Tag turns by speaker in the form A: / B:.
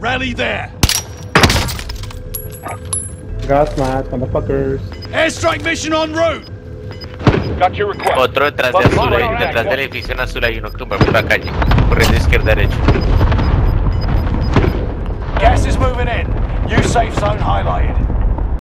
A: Rally there.
B: Gas mask, motherfuckers.
A: Airstrike mission en route.
C: Got your request.
D: Otro detrás de azul, detrás del edificio en azul hay uno que tumba por la calle. Corriendo izquierda derecha.
C: Gas is moving in. New safe zone highlighted.